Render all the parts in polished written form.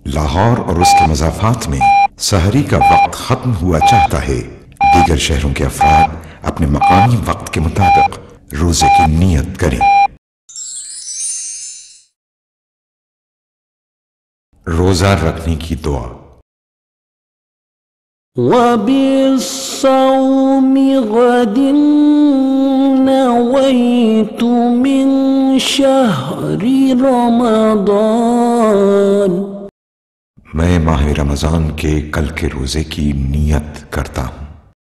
لاہور اور اس کے مضافات میں سحری کا وقت ختم ہوا چاہتا ہے۔ دیگر شہروں کے افراد اپنے مقامی وقت کے مطابق روزے کی نیت کریں۔ روزہ رکھنے کی دعا۔ وَبِالصَّوْمِ غَدٍ نَوَيْتُ مِنْ شَهْرِ رَمَضَانَ۔ میں ماہ رمضان کے کل کے روزے کی نیت کرتا ہوں۔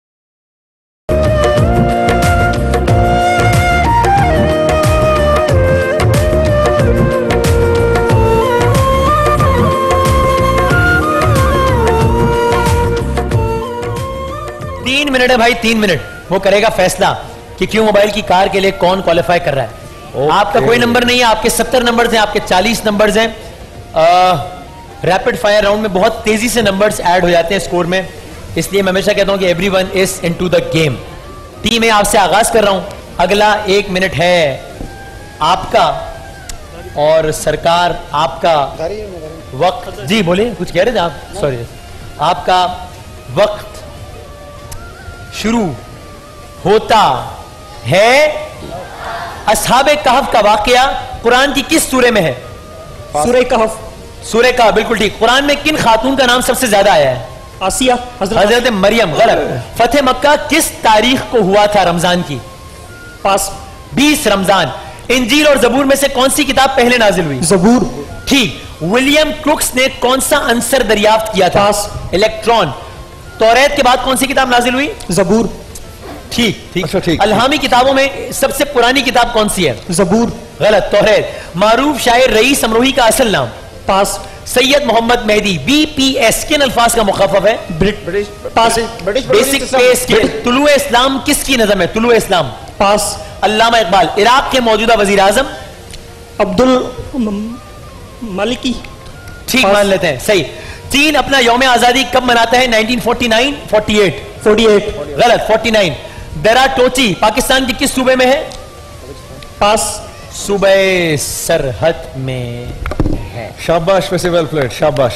تین منٹ ہے بھائی، 3 منٹ، وہ کرے گا فیصلہ کہ کیوں موبائل کی کار کے لیے کون کوالیفائی کر رہا ہے۔ آپ کا کوئی نمبر نہیں ہے، آپ کے 70 نمبرز ہیں، آپ کے 40 نمبرز ہیں۔ ریپڈ فائر راؤنڈ میں بہت تیزی سے نمبرز ایڈ ہو جاتے ہیں سکور میں، اس لیے میں ہمیشہ کہتا ہوں کہ everyone is into the game. Team میں آپ سے آغاز کر رہا ہوں، اگلا 1 منٹ ہے آپ کا، اور سرکار آپ کا وقت، جی بولے کچھ کہہ رہے تھے آپ، سوری، آپ کا وقت شروع ہوتا ہے۔ اصحاب کہف کا واقعہ قرآن کی کس سورے میں ہے؟ سورہ کہف۔ سورہ کہف، بالکل ٹھیک۔ قرآن میں کن خاتون کا نام سب سے زیادہ آیا ہے؟ آسیہ، حضرت مریم، غلط۔ فتح مکہ کس تاریخ کو ہوا تھا رمضان کی؟ پاس۔ 20 رمضان۔ انجیل اور زبور میں سے کون سی کتاب پہلے نازل ہوئی؟ زبور۔ ٹھیک۔ ولیم کروکس نے کون سا عنصر دریافت کیا تھا؟ پاس۔ الیکٹران۔ توریت کے بعد کون سی کتاب نازل ہوئی؟ زبور۔ ٹھیک ٹھیک۔ اچھا ٹھیک۔ الہامی کتابوں میں سب سے پرانی کتاب کون سی ہے؟ زبور۔ غلط، توریت۔ معروف شاعر رئیس امروہی کا اصل نام؟ پاس۔ سید محمد مہدی۔ BPS کن الفاظ کا مخفف ہے؟ پاس۔ بیسک پے اسکیل۔ طلوع اسلام کس کی نظم ہے؟ طلوع اسلام۔ پاس۔ علامہ اقبال۔ عراق کے موجودہ وزیر اعظم؟ عبد المالکی۔ ٹھیک مان لیتے ہیں، صحیح۔ چین اپنا یوم آزادی کب مناتا ہے؟ 1949 48؟ 48۔ غلط، 49۔ درا ٹوچی پاکستان کے کس صوبے میں ہے؟ پاس۔ صوبہ سرحد میں ہے۔ شاباش، ویسے ویل پلیڈ، شاباش،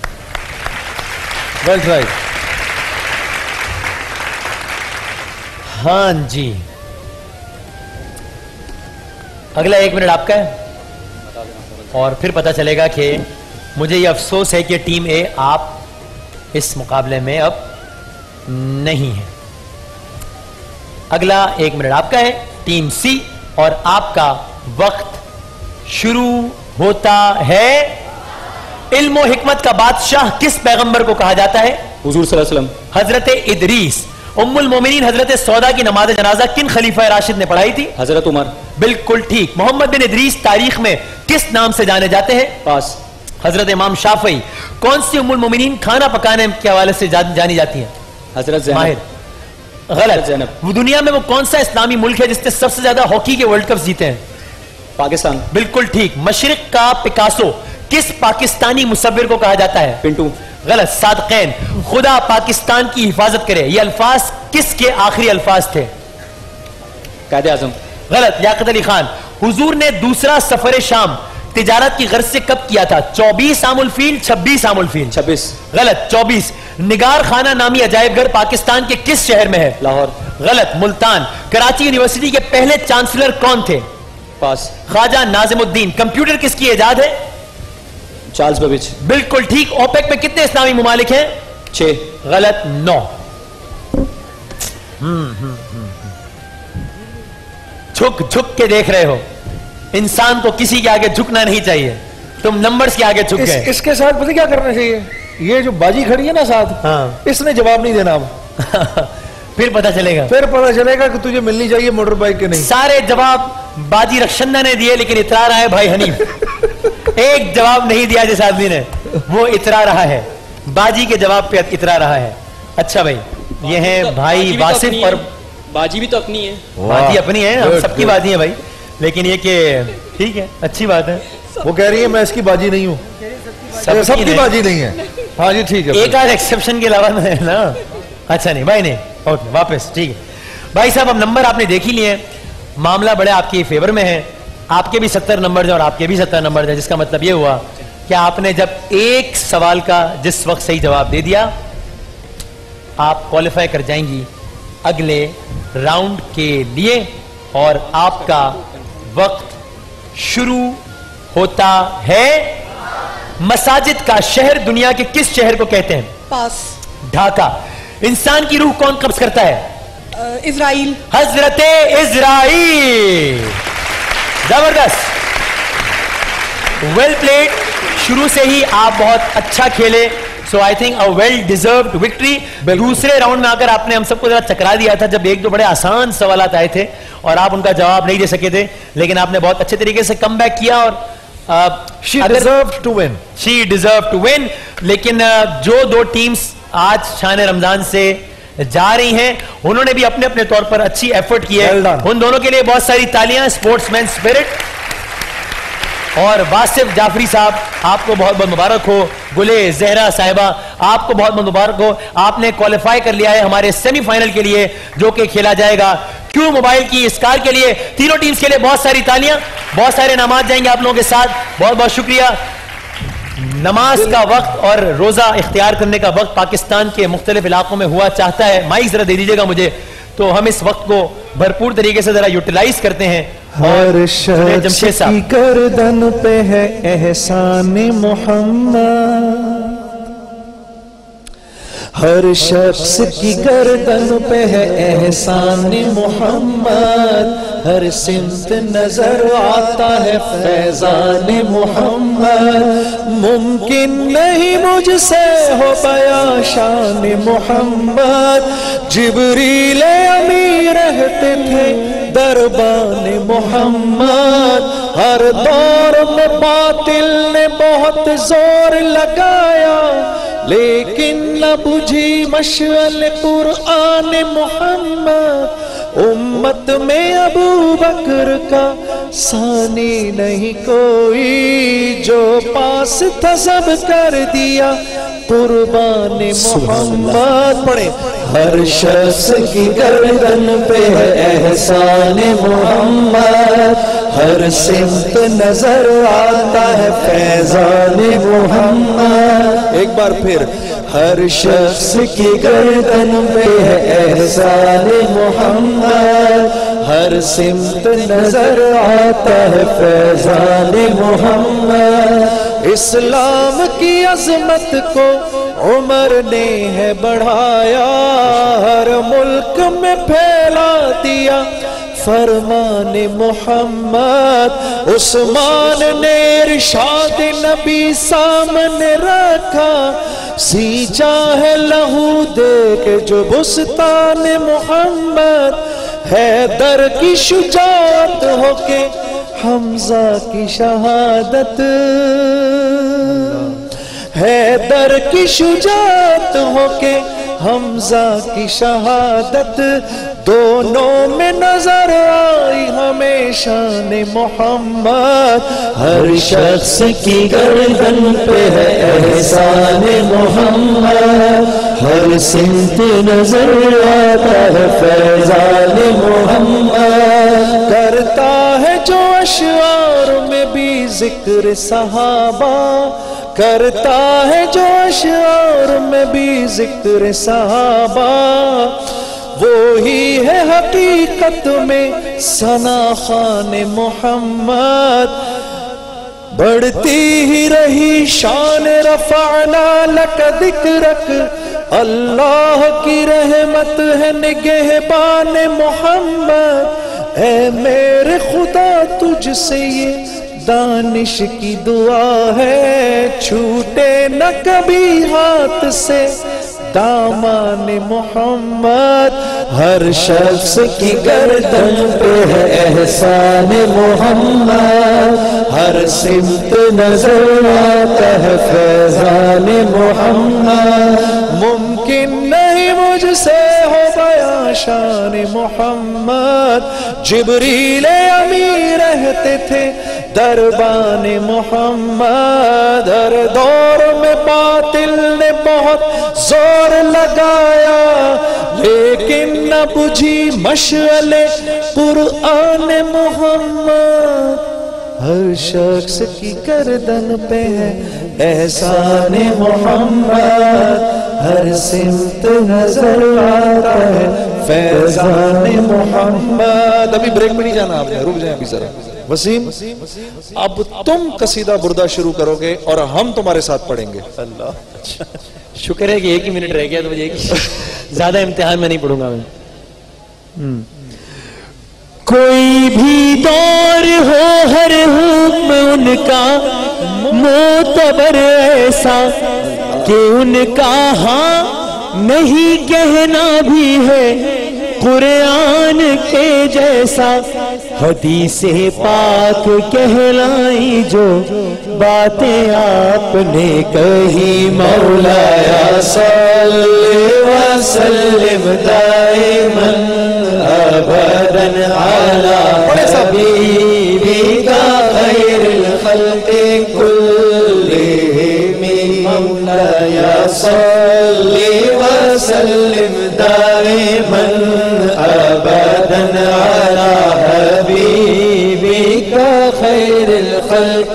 ویل ٹرائیڈ۔ ہاں جی، اگلا 1 منٹ آپ کا ہے، اور پھر پتا چلے گا کہ مجھے یہ افسوس ہے کہ ٹیم اے آپ اس مقابلے میں اب نہیں ہے۔ اگلا 1 منٹ آپ کا ہے، ٹیم سی، اور آپ کا وقت شروع ہوتا ہے۔ علم و حکمت کا بادشاہ کس پیغمبر کو کہا جاتا ہے؟ حضور صلی اللہ علیہ وسلم۔ حضرت ادریس۔ ام المومنین حضرت سودا کی نماز جنازہ کن خلیفہ راشد نے پڑھائی تھی؟ حضرت عمر۔ بالکل ٹھیک۔ محمد بن ادریس تاریخ میں کس نام سے جانے جاتے ہیں؟ پاس۔ حضرت امام شافعی۔ کون سی ام المومنین کھانا پکانے کے حوالے سے جانی جاتی ہیں؟ حضرت ماہر۔ زینب۔ غلط۔ زینب۔ وہ دنیا میں وہ کون سا اسلامی ملک ہے جس نے سب سے زیادہ ہاکی کے ورلڈ کپ جیتے ہیں؟ پاکستان۔ بالکل ٹھیک۔ مشرق کا پکاسو کس پاکستانی مصور کو کہا جاتا ہے؟ پنٹو۔ غلط، صادقین۔ خدا پاکستان کی حفاظت کرے، یہ الفاظ کس کے آخری الفاظ تھے؟ قائد اعظم۔ غلط، لیاقت علی خان۔ حضور نے دوسرا سفر شام تجارت کی غرض سے کب کیا تھا؟ 24 عام الفیل، 26 عام الفیل؟ 26۔ غلط، 24۔ نگار خانہ نامی عجائب گھر پاکستان کے کس شہر میں ہے؟ لاہور۔ غلط، ملتان۔ کراچی یونیورسٹی کے پہلے چانسلر کون تھے؟ پاس۔ خواجہ ناظم الدین۔ کمپیوٹر کس کی ایجاد ہے؟ Charles Babbage. بالکل ٹھیک۔ اوپیک میں کتنے اسلامی ممالک ہیں؟ 6۔ غلط، 9۔ جھک کے دیکھ رہے ہو، انسان کو کسی کے آگے جھکنا نہیں چاہیے، تم نمبرز کے آگے جھک گئے۔ اس کے ساتھ پتہ کیا کرنا چاہیے؟ یہ جو باجی کھڑی ہے نا ساتھ، ہاں، اس نے جواب نہیں دینا اب۔ پھر پتا چلے گا، پھر پتا چلے گا کہ تجھے ملنی چاہیے موٹر بائک کے نہیں۔ سارے جواب باجی رخشندہ نے دیے، لیکن اترا رہا ہے بھائی حنیف۔ ایک جواب نہیں دیا جس آدمی نے، وہ اترا رہا ہے، باجی کے جواب پہ اترا رہا ہے۔ اچھا بھائی، یہ ہیں بھائی واصف اور باجی بھی تو اپنی ہے۔ باجی اپنی ہے، ہم سب کی باجی ہیں بھائی، لیکن یہ کہ ٹھیک ہے، اچھی بات ہے۔ وہ کہہ رہی ہے میں اس کی باجی نہیں ہوں، سب کی باجی نہیں ہے۔ ہاں جی ٹھیک ہے، ایک آدھ ایکسیپشن کے علاوہ نا۔ اچھا نہیں بھائی، نہیں، اوکے واپس، ٹھیک ہے بھائی صاحب، اب نمبر آپ نے دیکھ ہی لیے ہیں، معاملہ بڑے آپ کے فیور میں ہے، آپ کے بھی 70 نمبر ہیں اور آپ کے بھی 70 نمبر ہیں، جس کا مطلب یہ ہوا کہ آپ نے جب ایک سوال کا جس وقت صحیح جواب دے دیا آپ کوالیفائی کر جائیں گی اگلے راؤنڈ کے لیے، اور آپ کا وقت شروع ہوتا ہے۔ مساجد کا شہر دنیا کے کس شہر کو کہتے ہیں؟ پاس۔ ڈھاکہ۔ انسان کی روح کون قبض کرتا ہے؟ اسرائیل۔ حضرت اسرائیل۔ زبردست، ویل پلیڈ۔ شروع سے ہی آپ بہت اچھا کھیلے، so I think a well deserved victory. دوسرے راؤنڈ میں آکر آپ نے ہم سب کو ذرا چکرا دیا تھا جب ایک دو بڑے آسان سوالات آئے تھے اور آپ ان کا جواب نہیں دے سکے تھے، لیکن آپ نے بہت اچھے طریقے سے کم بیک کیا اور she deserved to win. She deserved to win. لیکن جو دو ٹیمز آج شان رمضان سے جا رہی ہیں انہوں نے بھی اپنے اپنے طور پر اچھی ایفرٹ کی ہے، ان دونوں کے لیے بہت ساری تالیاں۔ اسپورٹس مین اسپرٹ۔ اور واصف جعفری صاحب آپ کو بہت بہت مبارک ہو، گلے زہرا صاحبہ آپ کو بہت بہت مبارک ہو، آپ نے کوالیفائی کر لیا ہے ہمارے سیمی فائنل کے لیے جو کہ کھیلا جائے گا کیو موبائل کی اس کار کے لیے۔ تینوں ٹیمز کے لیے بہت ساری تالیاں، بہت سارے انعامات جائیں گے آپ لوگوں کے ساتھ، بہت بہت شکریہ۔ نماز کا وقت اور روزہ اختیار کرنے کا وقت پاکستان کے مختلف علاقوں میں ہوا چاہتا ہے، مائک ذرا دے دیجیے گا مجھے، تو ہم اس وقت کو بھرپور طریقے سے ذرا یوٹیلائز کرتے ہیں۔ ہر شخص کی گردن پہ ہے احسان محمد، ہر شخص کی گردن پہ ہے احسان محمد، ہر سمت نظر آتا ہے فیضان محمد، ممکن نہیں مجھ سے ہو بیان شان محمد، جبریل امی رہتے تھے دربان محمد، ہر دور میں باطل نے بہت زور لگایا لیکن نہ بجھی مشعل قرآن محمد، امت میں ابو بکر کا ثانی نہیں کوئی، جو پاس تھا سب کر دیا قربان محمد۔ پڑھیں، ہر شخص کی گردن پہ ہے احسان محمد، ہر سمت نظر آتا ہے فیضان محمد۔ ایک بار پھر، ہر شخص کی گردن پہ ہے احسان محمد، ہر سمت نظر آتا ہے فیضان محمد، اسلام کی عظمت کو عمر نے ہے بڑھایا، ہر ملک میں پھیلا دیا فرمان محمد، عثمان نے ارشاد نبی سامنے رکھا، سینچا ہے لہو دے کے جو بستان محمد، حیدر کی شجاعت ہو کے حمزہ کی شہادت، حیدر کی شجاعت ہو کے حمزہ کی شہادت، دونوں میں نظر آئی ہمیں شان محمد، ہر شخص کی گردن پہ ہے احسان محمد، ہر سمت نظر آتا ہے فیضان محمد، کرتا ہے جو اشعار میں بھی ذکر صحابہ، کرتا ہے جو اشعار میں بھی ذکر صحابہ، وہی ہے حقیقت میں ثنا خوان محمد، بڑھتی ہی رہی شان رفعنا لک ذکرک، اللہ کی رحمت ہے نگہبان محمد، اے میرے خدا تجھ سے یہ دانش کی دعا ہے، چھوٹے نہ کبھی ہاتھ سے دامان محمد، ہر شخص کی گردن پہ ہے احسان محمد، ہر سمت نظر آتا ہے فیضان محمد، ممکن نہیں مجھ سے ہو بیان شان محمد، جبریل امی رہتے تھے دربان محمد، ہر دور میں باطل نے بہت زور لگایا لیکن نہ بجھی مشعل قرآن محمد، ہر شخص کی گردن پہ ہے احسان محمد، ہر سمت نظر آتا ہے فیضان محمد. ابھی بریک میں نہیں جانا آپ نے، رک جائیں ابھی ذرا. وسیم اب تم قصیدہ بردہ شروع کرو گے اور ہم تمہارے ساتھ پڑھیں گے. اللہ شکر ہے کہ 1 ہی منٹ رہ گیا تو مجھے زیادہ امتحان میں نہیں پڑھوں گا میں. کوئی بھی دور ہو ہر حکم ان کا معتبر ایسا کہ ان کا ہاں نہیں کہنا بھی ہے قرآن کے جیسا. حدیث پاک کہلائی جو باتیں آپ نے کہی مولایا صلی وسلم دائما ابدا علی حبیبک خیر الخلق کلہم مولایا صلی وسلم دائما ابدا علی حبیبک خیر الخلق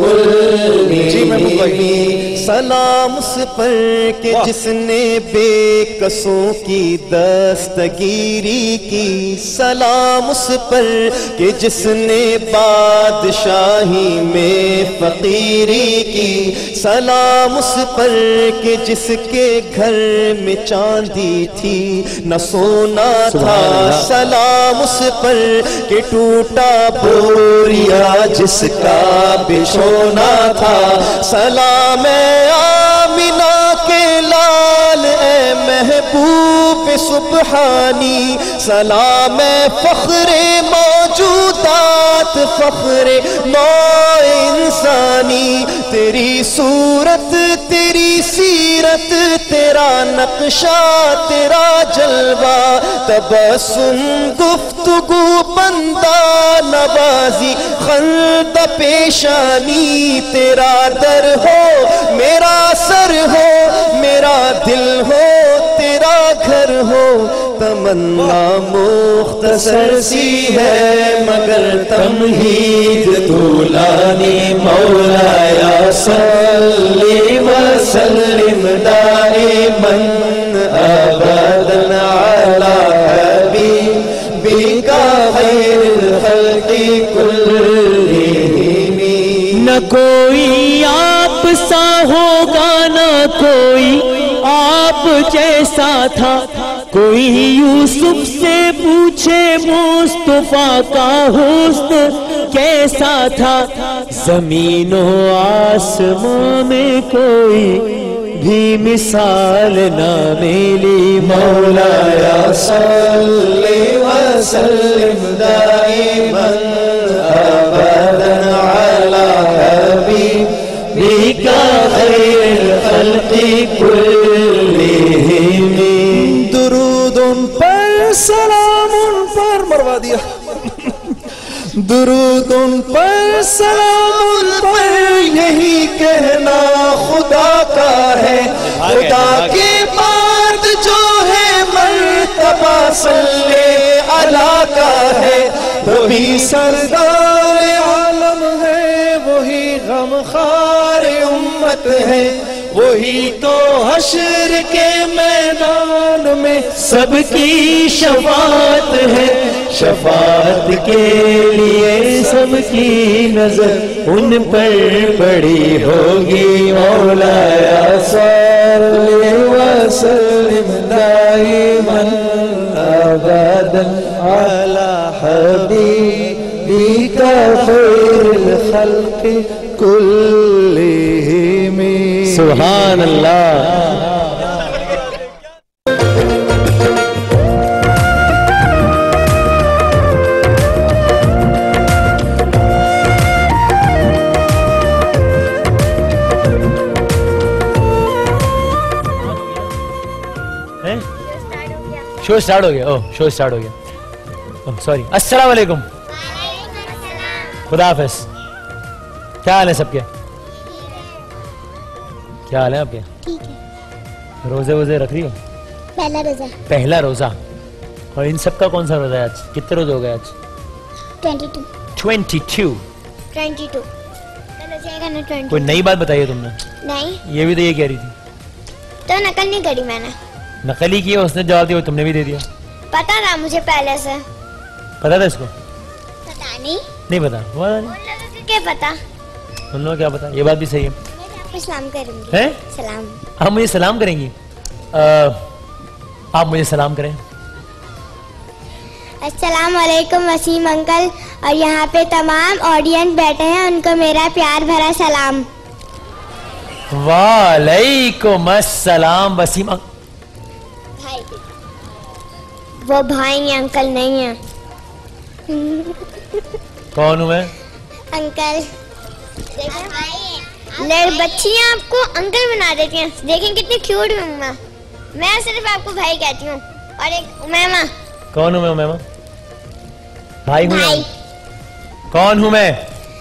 کلہم. سلام اس پر کہ جس نے بے کسوں کی دستگیری کی، سلام اس پر کہ جس نے بادشاہی میں فقیری کی، سلام اس پر کہ جس کے گھر میں چاندی تھی نہ سونا تھا، سلام اس پر کہ ٹوٹا بوریا جس کا بچھونا تھا. سلام آمینہ کے لال اے محبوب سبحانی، سلام فخر موجودات فخر نوع انسانی. تیری صورت تیری سیرت تیرا نقشہ تیرا جلوہ، تبسم گفتگو بندہ نوازی خند پیشانی. تیرا در ہو میرا سر ہو میرا دل ہو تیرا گھر ہو. تمنا مختصر سی ہے مگر تمہید طولانی. مولایا صلی وسلم دائما ابدا علی حبیبک خیر الخلق کلہم. نہ کوئی آپ سا ہوگا نہ کوئی آپ جیسا تھا، کوئی یوسف سے پوچھے مصطفیٰ کا حسن کیسا تھا. زمین و آسمان میں کوئی بھی مثال نہ ملی. مولایا صلی وسلم دائما ابدا علی حبیبک خیر الخلق کلہم. درود ان پر سلام ان پر مروا دیا. درود ان پر سلام ان پر یہی کہنا خدا کا ہے. خدا کے بعد جو ہے مرتبہ صلی علی کا ہے. وہی سردار عالم ہے وہی غمخوار امت ہے. وہی تو حشر کے میدان میں سب کی شفاعت ہے. شفاعت کے لیے سب کی نظر ان پر پڑی ہوگی. مولایا صلی وسلم دائما ابدا علی حبیبک خیر الخلق کلہم. سبحان اللہ. شو سٹارٹ ہو گیا. شو سٹارٹ ہو گیا. سوری. السلام علیکم. خدا حافظ. کیا حال ہے سب کے؟ کیا حال ہے آپ کے؟ ٹھیک ہے. روزے ووزے رکھ رہی ہو؟ پہلا روزہ. پہلا روزہ. اور ان سب کا کون سا روزہ ہے آج؟ کتنے روزے ہو گئے آج؟ 22. 22. 22 चलो जाएगा ना 20 कोई नई बात बताई है तुमने? नहीं ये भी तो ये कह रही थी। तो नकल नहीं करी मैंने नकली की है, उसने जवाब दिया, तुमने भी दे दिया। पता था मुझे पहले से पता था इसको? पता नहीं नहीं पता। उन लोगों को क्या पता उन लोगों को क्या पता? ये बात भी सही है। मैं आपको सलाम करूंगी हैं? सलाम आप मुझे सलाम करेंगी? आप मुझे सलाम करें। अस्सलाम वालेकुम वसीम अंकल और यहाँ पे तमाम ऑडियंस बैठे हैं, उनको मेरा प्यार भरा सलाम। वालेकुम अस्सलाम वसीम भाई वो भाई हैं अंकल नहीं है। कौन हूँ मैं? अंकल बच्चियाँ आपको अंकल बना देती हैं, देखें कितनी क्यूट हूँ मैं सिर्फ आपको भाई कहती हूँ। और एक उमैमा। कौन हूँ मैं उमैमा? भाई हूँ। भाई कौन हूँ मैं?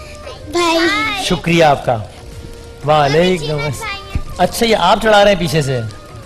भाई शुक्रिया आपका। वालेकुम। अच्छा ये आप चढ़ा रहे हैं पीछे से?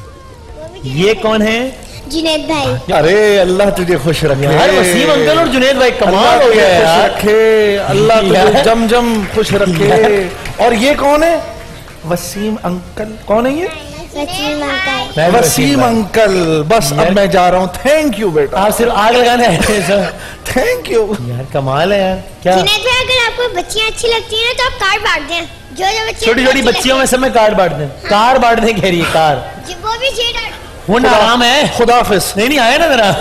ये कौन है? जुनैद भाई। अरे अल्लाह तुझे खुश रखे यार वसीम अंकल और जुनैद भाई कमाल हो गया यार। रखे अल्लाह तुझे जम जम खुश रखे। और ये कौन है? वसीम अंकल। कौन है ये? वसीम अंकल। मैं भी वसीम भाई। अंकल। बस अब मैं जा रहा हूँ। थैंक यू बेटा। आप सिर्फ आग लगाने आए थे सर। Thank you. यार कमाल है यार। क्या जुनैद भाई अगर आपको बच्चियाँ अच्छी लगती हैं तो आप कार्ड बांट दें। जो जो बच्चियाँ छोटी छोटी बच्चियों में सब में कार्ड बांट दें। कार बांट दें कह रही है कार। वो भी जेड वो आराम है। खुदाफिज। नहीं आया ना जरा।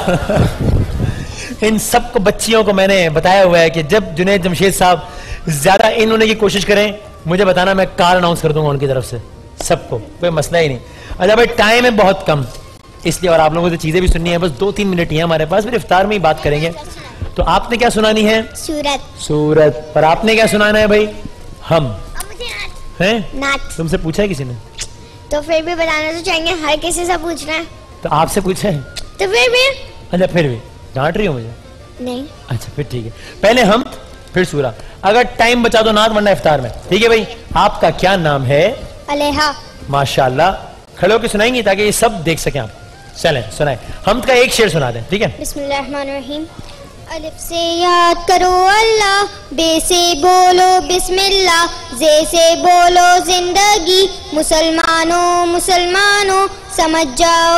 इन सबको बच्चियों को मैंने बताया हुआ है कि जब जुनैद जमशेद साहब ज्यादा इन होने की कोशिश करें मुझे बताना, मैं कार अनाउंस कर दूंगा उनकी तरफ से सबको, कोई मसला ही नहीं। अच्छा भाई टाइम है बहुत कम इसलिए, और आप लोगों से चीजें भी सुननी है, बस 2-3 मिनट ही है हमारे पास, फिर इफ्तार में ही बात करेंगे। तो आपने क्या सुनानी है? सूरत। सूरत। पर आपने क्या सुनाना है भाई? हम और मुझे हैं? नाच। तुमसे पूछा है किसी ने? तो फिर भी बताना तो चाहिए, हर किसी से पूछना है तो आपसे पूछा है? तो फिर भी अच्छा फिर भी डांट रही हो मुझे? नहीं। अच्छा फिर ठीक है, पहले हम फिर सूरा। अगर टाइम बचा तो नात, वरना इफ्तार में। ठीक है भाई। आपका क्या नाम है? अलेहा। माशाल्लाह। खड़े होकर सुनाएंगे ताकि ये सब देख सकें आप। चलें सुनाए। हम का एक शेर सुना दें, ठीक है? बिस्मिल्लाहिर्रहमानिर्रहीम। अलिफ से याद करो अल्लाह, बे से बोलो बिस्मिल्लाह, जे से बोलो जिंदगी, मुसलमानों मुसलमानों समझ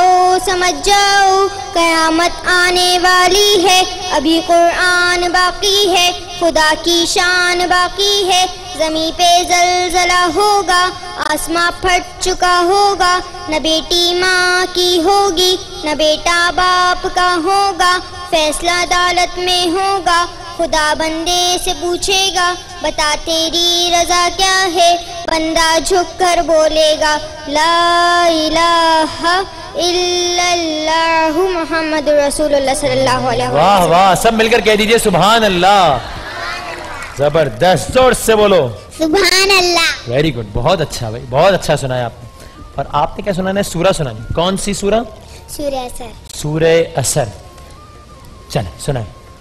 जाओ कयामत आने वाली है, अभी कुरान बाकी है, खुदा की शान बाकी है, ज़मीं पे ज़लज़ला होगा, आसमां फट चुका होगा, न बेटी माँ की होगी न बेटा बाप का होगा, फैसला अदालत में होगा, खुदा बंदे से पूछेगा, बता तेरी रजा क्या है, बंदा झुक कर बोलेगा ला इलाहा इल्लल्लाहु मुहम्मदुर रसूलुल्लाह सल्लल्लाहु अलैहि वसल्लम। वाह वाह, सब मिलकर कह दीजिए सुभान अल्लाह। जबरदस्त, जोर से बोलो सुभान अल्लाह। वेरी गुड, बहुत अच्छा भाई, बहुत अच्छा सुनाया आपने। और आपने क्या सुनाना है? सूरा सुनानी। कौन सी सूरा? सूरह असर। सूरह असर। चले सुनाए।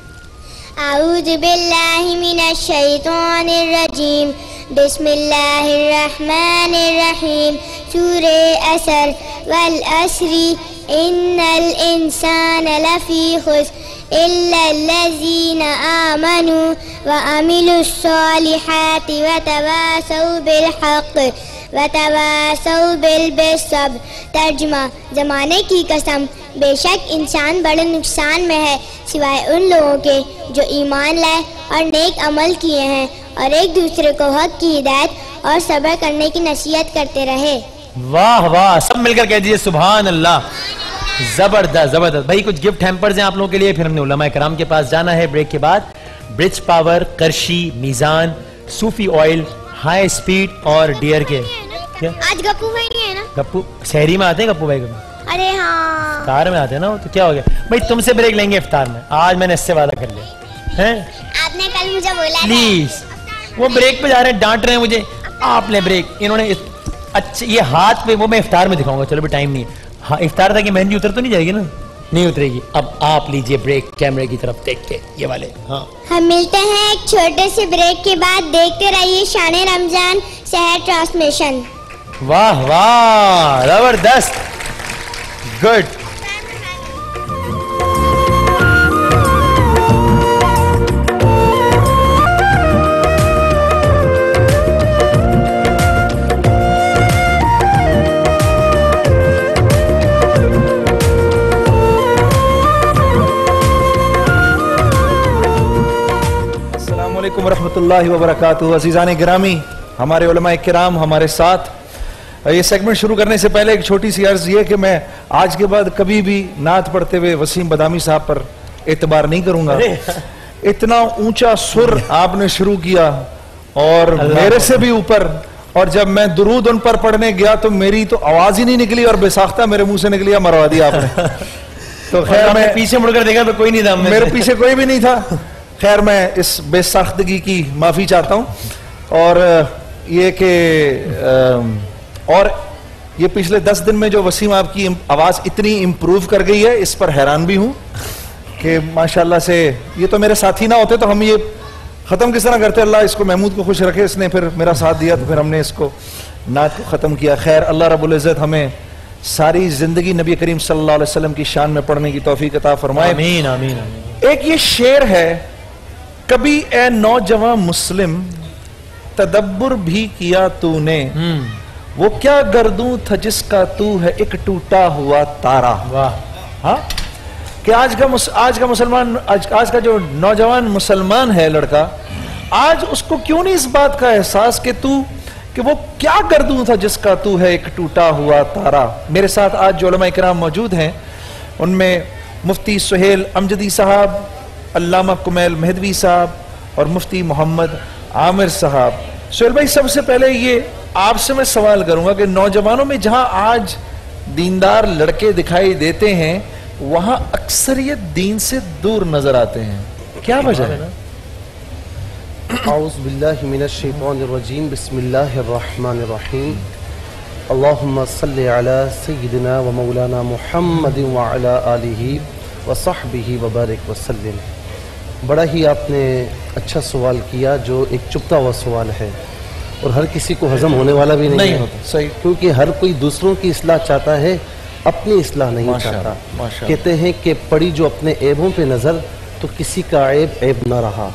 आऊज़ु बिल्लाहि मिनश शैतानिर रजीम, बिस्मिल्लाहिर रहमानिर रहीम। सूरह असर। वल अस्री इन्नल इंसान लफी खुस्र इल्लल्लज़ीना आमनू व अमिलुस्सॉलिहाति व तवासौ बिल हक़ व तवासौ बिल सब्र। तर्जुमा, ज़माने की कसम, बेशक इंसान बड़े नुकसान में है सिवाय उन लोगों के जो ईमान लाए और नेक अमल किए हैं और एक दूसरे को हक की हिदायत और सब्र करने की नसीहत करते रहे। वाह वाह, सब मिलकर कह दीजिए सुभान अल्लाह। जबरदस्त जबरदस्त भाई। कुछ गिफ्ट हैम्पर्स हैं आप लोगों के लिए, फिर हमने उलमा कराम के पास जाना है ब्रेक के बाद। ब्रिज पावर, करशी, Meezan, Sufi oil, high speed और डियर के। क्या आज गप्पू भाई नहीं है ना? गप्पू शहरी में आते हैं? गप्पू भाई कभी अरे हाँ, कार में आते हैं ना। तो क्या हो गया भाई, तुमसे ब्रेक लेंगे इफ्तार में, आज मैंने इससे वादा कर लिया है। आपने कल मुझे बोला प्लीज, वो ब्रेक पे जा रहे हैं, डांट रहे हैं मुझे। आपने ब्रेक, इन्होंने अच्छा ये हाथ पे, वो मैं इफ्तार में दिखाऊंगा। चलो भी टाइम नहीं है। हाँ इफ्तार था कि मेहंदी उतर तो नहीं जाएगी ना? नहीं उतरेगी। अब आप लीजिए ब्रेक, कैमरे की तरफ देख के, ये वाले। हाँ हम मिलते हैं एक छोटे से ब्रेक के बाद। देखते रहिए शान रमजान शहर ट्रांसमिशन। वाह वाह, जबरदस्त, गुड। ورحمۃ اللہ وبرکاتہ. عزیزان گرامی، ہمارے علماء کرام ہمارے ساتھ. یہ سیگمنٹ شروع کرنے سے پہلے ایک چھوٹی سی عرض یہ کہ میں آج کے بعد کبھی بھی نعت پڑھتے ہوئے وسیم بادامی صاحب پر اعتبار نہیں کروں گا. اتنا اونچا سر آپ نے شروع کیا اور میرے سے بھی اوپر، اور جب میں درود ان پر پڑھنے گیا تو میری تو آواز ہی نہیں نکلی اور بے ساختہ میرے منہ سے نکلیا، مروا دیا آپ نے. تو خیر میں پیچھے مڑ کر دیکھا تو کوئی نہیں تھا، میرے پیچھے کوئی بھی نہیں تھا. خیر میں اس بے ساختگی کی معافی چاہتا ہوں. اور یہ کہ اور یہ پچھلے 10 دن میں جو وسیم آپ کی آواز اتنی امپروو کر گئی ہے، اس پر حیران بھی ہوں کہ ماشاءاللہ سے. یہ تو میرے ساتھی نہ ہوتے تو ہم یہ ختم کس طرح کرتے. اللہ اس کو محمود کو خوش رکھے، اس نے پھر میرا ساتھ دیا تو پھر ہم نے اس کو نعت کو ختم کیا. خیر اللہ رب العزت ہمیں ساری زندگی نبی کریم صلی اللہ علیہ وسلم کی شان میں پڑھنے کی توفیق عطا فرمائے. آمین آمین. ایک یہ شعر ہے، کبھی اے نوجوان مسلم تدبر بھی کیا تو نے، وہ کیا گردوں تھا جس کا تو ہے ایک ٹوٹا ہوا تارا. ہاں کہ آج کا مسلمان، آج کا جو نوجوان مسلمان ہے لڑکا، آج اس کو کیوں نہیں اس بات کا احساس کہ وہ کیا گردوں تھا جس کا تو ہے ایک ٹوٹا ہوا تارا. میرے ساتھ آج جو علماء کرام موجود ہیں ان میں مفتی سہیل امجدی صاحب، علامہ کمیل مہدوی صاحب اور مفتی محمد عامر صاحب. سہیل بھائی، سب سے پہلے یہ آپ سے میں سوال کروں گا کہ نوجوانوں میں جہاں آج دیندار لڑکے دکھائی دیتے ہیں وہاں اکثریت دین سے دور نظر آتے ہیں، کیا وجہ ہے؟ اعوذ باللہ من الشیطان الرجیم، بسم اللہ الرحمن الرحیم. اللہم صلی علی سیدنا و مولانا محمد وعلی آلہ وصحبہ وبارک وسلم. بڑا ہی آپ نے اچھا سوال کیا جو ایک چپتا ہوا سوال ہے اور ہر کسی کو ہضم ہونے والا بھی نہیں ہوتا. صحیح. کیونکہ ہر کوئی دوسروں کی اصلاح چاہتا ہے، اپنی اصلاح نہیں چاہتا. کہتے ہیں کہ پڑی جو اپنے عیبوں پہ نظر تو کسی کا عیب عیب نہ رہا.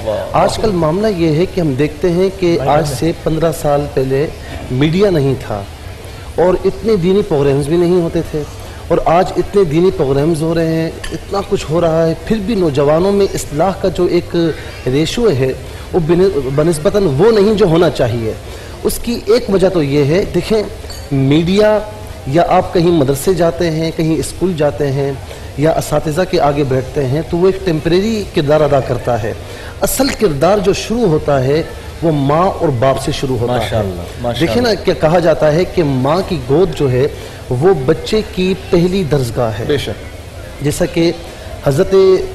آج کل معاملہ یہ ہے کہ ہم دیکھتے ہیں کہ آج سے 15 سال پہلے میڈیا نہیں تھا اور اتنے دینی پروگرامز بھی نہیں ہوتے تھے، اور آج اتنے دینی پروگرامز ہو رہے ہیں، اتنا کچھ ہو رہا ہے، پھر بھی نوجوانوں میں اصلاح کا جو ایک ریشو ہے وہ بنسبتاً وہ نہیں جو ہونا چاہیے. اس کی ایک وجہ تو یہ ہے، دیکھیں میڈیا، یا آپ کہیں مدرسے جاتے ہیں، کہیں اسکول جاتے ہیں یا اساتذہ کے آگے بیٹھتے ہیں تو وہ ایک ٹیمپریری کردار ادا کرتا ہے. اصل کردار جو شروع ہوتا ہے وہ ماں اور باپ سے شروع ہوتا ہے. دیکھیں نا کہ کہا جاتا ہے کہ ماں کی گود جو ہے وہ بچے کی پہلی درسگاہ ہے. بے شک. جیسا کہ حضرت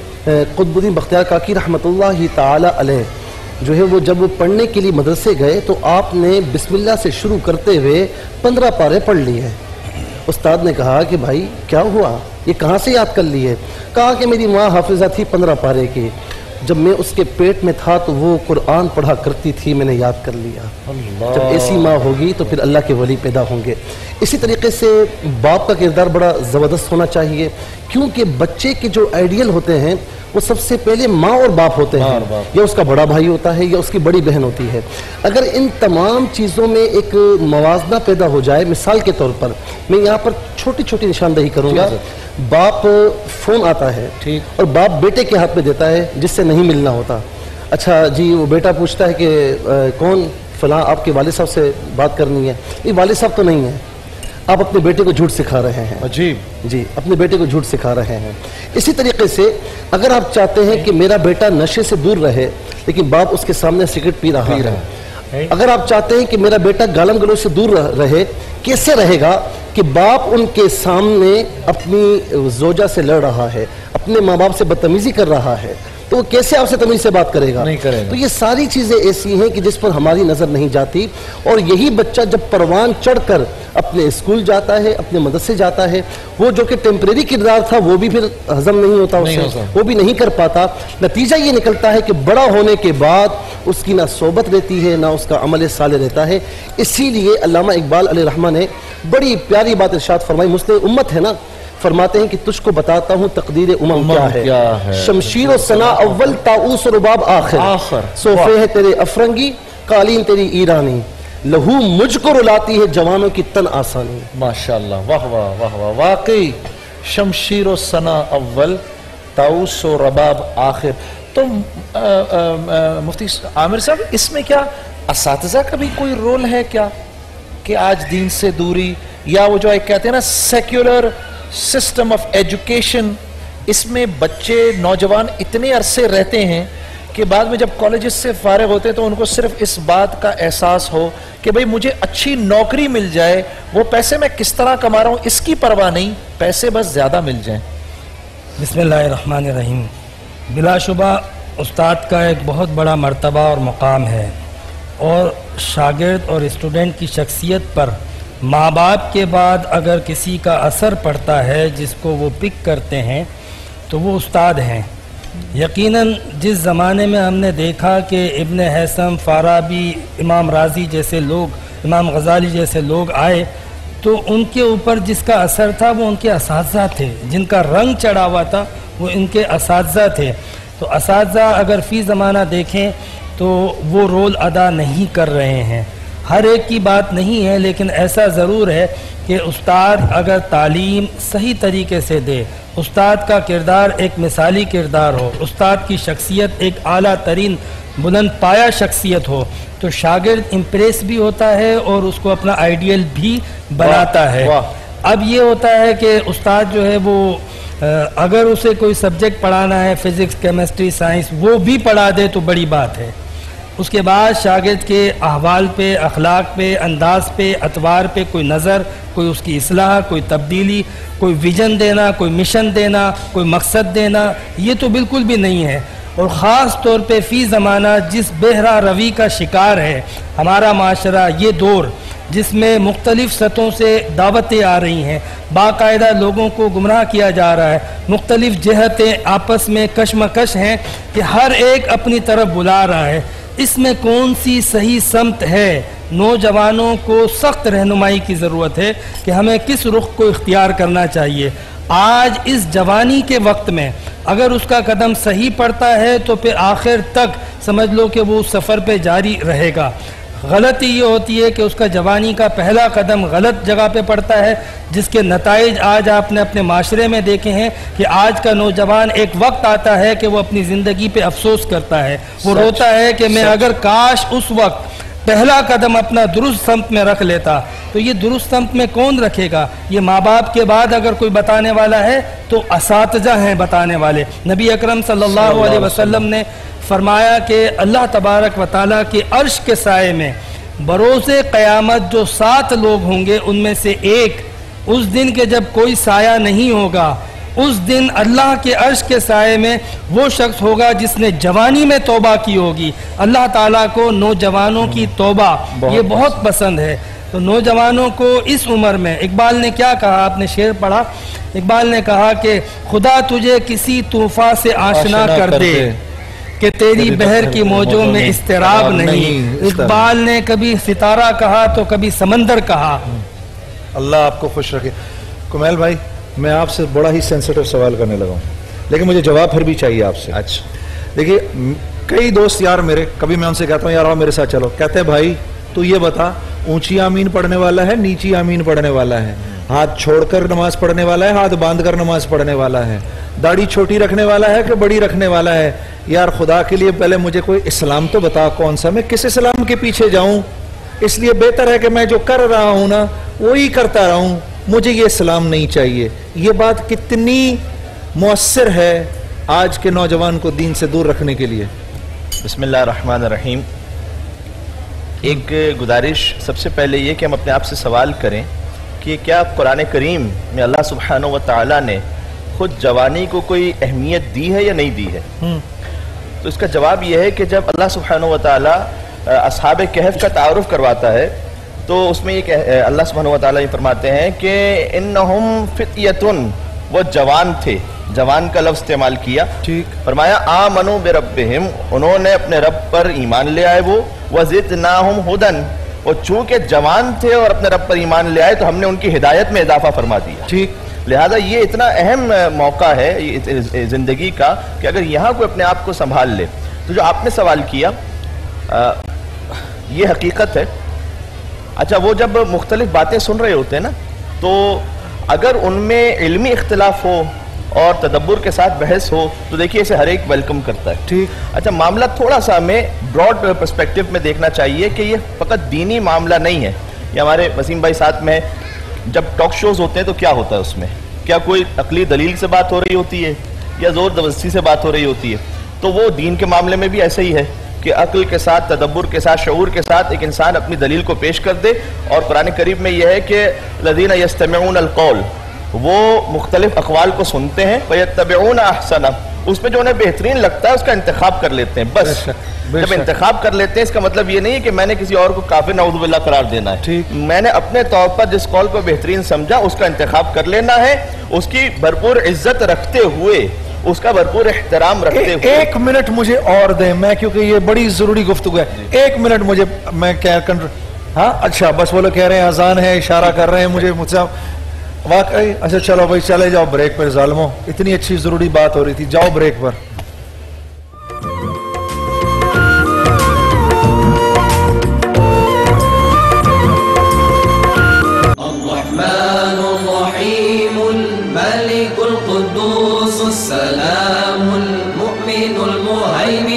قطب الدین بختیار کاکی رحمۃ اللہ تعالی علیہ جو ہے وہ جب وہ پڑھنے کے لیے مدرسے گئے تو آپ نے بسم اللہ سے شروع کرتے ہوئے 15 پارے پڑھ لیے. استاد نے کہا کہ بھائی کیا ہوا، یہ کہاں سے یاد کر لیے؟ کہا کہ میری ماں حافظہ تھی 15 پارے کی، جب میں اس کے پیٹ میں تھا تو وہ قرآن پڑھا کرتی تھی، میں نے یاد کر لیا. جب ایسی ماں ہوگی تو پھر اللہ کے ولی پیدا ہوں گے. اسی طریقے سے باپ کا کردار بڑا زبردست ہونا چاہیے، کیونکہ بچے کے جو آئیڈیل ہوتے ہیں وہ سب سے پہلے ماں اور باپ ہوتے ہیں، یا اس کا بڑا بھائی ہوتا ہے یا اس کی بڑی بہن ہوتی ہے. اگر ان تمام چیزوں میں ایک موازنہ پیدا ہو جائے، مثال کے طور پر میں یہاں پر چھوٹی چھوٹی نشاندہی کروں گا. باپ فون آتا ہے اور باپ بیٹے کے ہاتھ میں دیتا ہے جس سے نہیں ملنا ہوتا. اچھا جی، وہ بیٹا پوچھتا ہے کہ کون؟ فلاں، آپ کے والد صاحب سے بات کرنی ہے. یہ والد صاحب تو نہیں ہے، آپ اپنے بیٹے کو جھوٹ سکھا رہے ہیں. عجیب. جی، اپنے بیٹے کو جھوٹ سکھا رہے ہیں. اسی طریقے سے اگر آپ چاہتے ہیں کہ میرا بیٹا نشے سے دور رہے لیکن باپ اس کے سامنے سگریٹ پی رہا ہے، اگر آپ چاہتے ہیں کہ میرا بیٹا گالم گلوچ سے دور رہے، کیسے رہے گا کہ باپ ان کے سامنے اپنی زوجہ سے لڑ رہا ہے، اپنے ماں باپ سے بدتمیزی کر رہا ہے، تو وہ کیسے آپ سے تمیز سے بات کرے گا؟ تو یہ ساری چیزیں ایسی ہیں کہ جس پر ہماری نظر نہیں جاتی. اور یہی بچہ جب پروان چڑھ کر اپنے اسکول جاتا ہے، اپنے مدرسے جاتا ہے، وہ جو کہ ٹیمپریری کردار تھا وہ بھی پھر ہضم نہیں ہوتا اسے، وہ بھی نہیں کر پاتا. نتیجہ یہ نکلتا ہے کہ بڑا ہونے کے بعد اس کی نہ صحبت رہتی ہے نہ اس کا عمل صالح رہتا ہے. اسی لیے علامہ اقبال علیہ رحمہ نے بڑی پیاری بات ارشاد فرمائی. مسلم امت ہے نا، فرماتے ہیں کہ تجھ کو بتاتا ہوں تقدیر امم کیا ہے. شمشیر و ثنا اول، طاؤس و رباب آخر. صوفے ہے تیرے افرنگی، قالین تیری ایرانی، لہو مجھ کو رلاتی ہے جوانوں کی تن آسانی. ماشاءاللہ، واہ واہ واہ واہ. واقعی شمشیر و ثنا اول، طاؤس و رباب آخر. تو مفتی عامر صاحب اس میں کیا اساتذہ کا بھی کوئی رول ہے کیا کہ آج دین سے دوری یا وہ جو ایک کہتے ہیں نا سیکولر سسٹم آف ایجوکیشن اس میں بچے نوجوان اتنے عرصے رہتے ہیں کہ بعد میں جب کالجز سے فارغ ہوتے ہیں تو ان کو صرف اس بات کا احساس ہو کہ بھئی مجھے اچھی نوکری مل جائے, وہ پیسے میں کس طرح کما رہا ہوں اس کی پرواہ نہیں, پیسے بس زیادہ مل جائیں. بسم اللہ الرحمن الرحیم. بلا شبہ استاد کا ایک بہت بڑا مرتبہ اور مقام ہے, اور شاگرد اور اسٹوڈنٹ کی شخصیت پر ماں باپ کے بعد اگر کسی کا اثر پڑتا ہے جس کو وہ پک کرتے ہیں تو وہ استاد ہیں. یقیناً جس زمانے میں ہم نے دیکھا کہ ابن حیثم, فارابی, امام رازی جیسے لوگ, امام غزالی جیسے لوگ آئے تو ان کے اوپر جس کا اثر تھا وہ ان کے اساتذہ تھے, جن کا رنگ چڑھا ہوا تھا وہ ان کے اساتذہ تھے. تو اساتذہ اگر فی زمانہ دیکھیں تو وہ رول ادا نہیں کر رہے ہیں. ہر ایک کی بات نہیں ہے, لیکن ایسا ضرور ہے کہ استاد اگر تعلیم صحیح طریقے سے دے, استاد کا کردار ایک مثالی کردار ہو, استاد کی شخصیت ایک اعلیٰ ترین بلند پایہ شخصیت ہو, تو شاگرد امپریس بھی ہوتا ہے اور اس کو اپنا آئیڈیل بھی بناتا ہے. اب یہ ہوتا ہے کہ استاد جو ہے وہ اگر اسے کوئی سبجیکٹ پڑھانا ہے, فزکس, کیمسٹری, سائنس, وہ بھی پڑھا دے تو بڑی بات ہے. اس کے بعد شاگرد کے احوال پہ, اخلاق پہ, انداز پہ, اطوار پہ کوئی نظر, کوئی اس کی اصلاح, کوئی تبدیلی, کوئی ویژن دینا, کوئی مشن دینا, کوئی مقصد دینا, یہ تو بالکل بھی نہیں ہے. اور خاص طور پہ فی زمانہ جس بہرا روی کا شکار ہے ہمارا معاشرہ, یہ دور جس میں مختلف سطحوں سے دعوتیں آ رہی ہیں, باقاعدہ لوگوں کو گمراہ کیا جا رہا ہے, مختلف جہتیں آپس میں کشمکش ہیں کہ ہر ایک اپنی طرف بلا رہا ہے. اس میں کون سی صحیح سمت ہے؟ نوجوانوں کو سخت رہنمائی کی ضرورت ہے کہ ہمیں کس رخ کو اختیار کرنا چاہیے. آج اس جوانی کے وقت میں اگر اس کا قدم صحیح پڑتا ہے تو پھر آخر تک سمجھ لو کہ وہ اس سفر پہ جاری رہے گا. غلطی یہ ہوتی ہے کہ اس کا جوانی کا پہلا قدم غلط جگہ پہ پڑتا ہے, جس کے نتائج آج آپ نے اپنے معاشرے میں دیکھے ہیں کہ آج کا نوجوان ایک وقت آتا ہے کہ وہ اپنی زندگی پہ افسوس کرتا ہے, وہ روتا ہے کہ میں اگر کاش اس وقت پہلا قدم اپنا درست سمت میں رکھ لیتا. تو یہ درست سمت میں کون رکھے گا؟ یہ ماں باپ کے بعد اگر کوئی بتانے والا ہے تو اساتذہ ہیں بتانے والے. نبی اکرم صلی اللہ علیہ وسلم نے فرمایا کہ اللہ تبارک و تعالیٰ کے عرش کے سائے میں بروز قیامت جو 7 لوگ ہوں گے ان میں سے ایک, اس دن کے جب کوئی سایہ نہیں ہوگا, اس دن اللہ کے عرش کے سائے میں وہ شخص ہوگا جس نے جوانی میں توبہ کی ہوگی. اللہ تعالیٰ کو نوجوانوں کی توبہ یہ بہت پسند ہے. تو نوجوانوں کو اس عمر میں, اقبال نے کیا کہا, آپ نے شعر پڑھا, اقبال نے کہا کہ خدا تجھے کسی طوفان سے آشنا کر دے کہ تیری بحر کی موجوں میں اضطراب نہیں. اقبال نے کبھی ستارہ کہا تو کبھی سمندر کہا. اللہ آپ کو خوش رکھے. کمیل بھائی, میں آپ سے بڑا ہی سینسیٹیو سوال کرنے لگا ہوں, لیکن مجھے جواب پھر بھی چاہیے آپ سے. اچھا دیکھیے, کئی دوست یار میرے, کبھی میں ان سے کہتا ہوں یار آؤ میرے ساتھ چلو, کہتے ہیں بھائی تو یہ بتا اونچی آمین پڑھنے والا ہے, نیچی آمین پڑھنے والا ہے, ہاتھ چھوڑ کر نماز پڑھنے والا ہے, ہاتھ باندھ کر نماز پڑھنے والا ہے, داڑھی چھوٹی رکھنے والا ہے کہ بڑی رکھنے والا ہے. یار خدا کے لیے پہلے مجھے کوئی اسلام تو بتا کون سا, میں کس اسلام کے پیچھے جاؤں؟ اس لیے بہتر ہے کہ میں جو کر رہا ہوں نا وہی کرتا رہوں, مجھے یہ اسلام نہیں چاہیے. یہ بات کتنی مؤثر ہے آج کے نوجوان کو دین سے دور رکھنے کے لیے؟ بسم اللہ الرحمن الرحیم. ایک گزارش سب سے پہلے یہ کہ ہم اپنے آپ سے سوال کریں کہ کیا قرآن کریم میں اللہ سبحانہ و تعالیٰ نے خود جوانی کو کوئی اہمیت دی ہے یا نہیں دی ہے؟ تو اس کا جواب یہ ہے کہ جب اللہ سبحانہ و تعالیٰ اصحاب کہف کا تعارف کرواتا ہے تو اس میں یہ اللہ سبحانہ و تعالیٰ یہ فرماتے ہیں کہ انہم فتیتن, وہ جوان تھے, جوان کا لفظ استعمال کیا. فرمایا آمنوا بربہم, انہوں نے اپنے رب پر ایمان لے آئے, وہ وزدناہم ہدن, اور چونکہ جوان تھے اور اپنے رب پر ایمان لے آئے تو ہم نے ان کی ہدایت میں اضافہ فرما دیا. لہذا یہ اتنا اہم موقع ہے زندگی کا کہ اگر یہاں کوئی اپنے آپ کو سنبھال لے. تو جو آپ نے سوال کیا یہ حقیقت ہے. اچھا, وہ جب مختلف باتیں سن رہے ہوتے ہیں نا, تو اگر ان میں علمی اختلاف ہو اور تدبر کے ساتھ بحث ہو تو دیکھیے اسے ہر ایک ویلکم کرتا ہے. ٹھیک. اچھا معاملہ تھوڑا سا ہمیں براڈ پرسپیکٹو میں دیکھنا چاہیے کہ یہ فقط دینی معاملہ نہیں ہے. یہ ہمارے وسیم بھائی ساتھ میں جب ٹاک شوز ہوتے ہیں تو کیا ہوتا ہے اس میں؟ کیا کوئی عقلی دلیل سے بات ہو رہی ہوتی ہے یا زور زبردستی سے بات ہو رہی ہوتی ہے؟ تو وہ دین کے معاملے میں بھی ایسا ہی ہے کہ عقل کے ساتھ، تدبر کے ساتھ، شعور کے ساتھ ایک انسان اپنی دلیل کو پیش کر دے. اور قرآن کریم میں یہ ہے کہ الذین یستمعون القول، وہ مختلف اقوال کو سنتے ہیں، فیتبعون احسنہ، اس میں جو انہیں بہترین لگتا ہے اس کا انتخاب کر لیتے ہیں. بس جب انتخاب کر لیتے ہیں اس کا مطلب یہ نہیں ہے کہ میں نے کسی اور کو کافر نعوذ باللہ قرار دینا ہے. میں نے اپنے طور پر جس قول کو بہترین سمجھا اس کا انتخاب کر لینا ہے، اس کی بھرپور عزت رکھتے ہوئے، اس کا بھرپور احترام رکھتے ہوئے. ایک منٹ مجھے اور دیں، میں کیونکہ یہ بڑی ضروری گفتگو ہے. ایک منٹ مجھے، میں کیا ہاں اچھا بس وہ لوگ کہہ رہے ہیں اذان ہے، اشارہ کر رہے ہیں مجھے مجھ سے واقعی. اچھا چلو بھائی چلے جاؤ بریک پر، ظالموں اتنی اچھی ضروری بات ہو رہی تھی، جاؤ بریک پر. الرحمن الرحیم الملک القدوس السلام المؤمن المهيمن